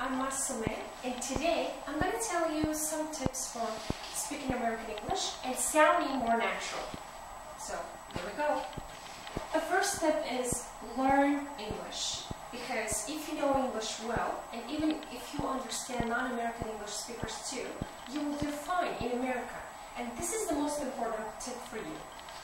I'm Masame, and today I'm going to tell you some tips for speaking American English and sounding more natural. So, here we go. The first tip is learn English, because if you know English well, and even if you understand non-American English speakers too, you will do fine in America. And this is the most important tip for you.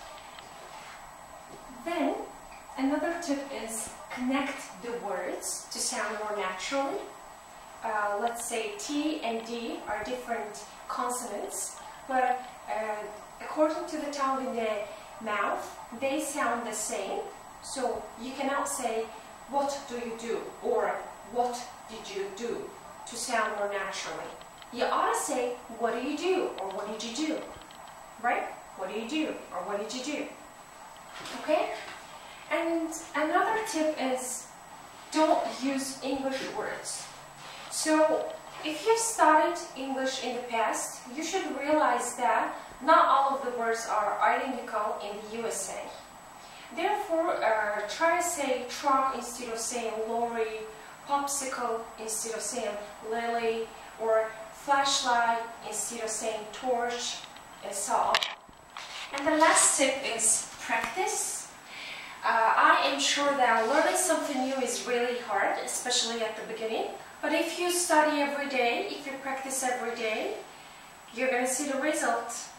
Then, another tip is connect the words to sound more naturally. Let's say T and D are different consonants, but according to the tongue in the mouth, they sound the same. So you cannot say, what do you do? Or what did you do? To sound more naturally. You ought to say, what do you do? Or what did you do? Right? What do you do? Or what did you do? Okay? And another tip is, don't use English words. So, if you've studied English in the past, you should realize that not all of the words are identical in the USA. Therefore, try to say truck instead of saying lorry, popsicle instead of saying lily, or flashlight instead of saying torch, and so on. And the last tip is practice. I am sure that learning something new is really hard, especially at the beginning. But if you study every day, if you practice every day, you're going to see the result.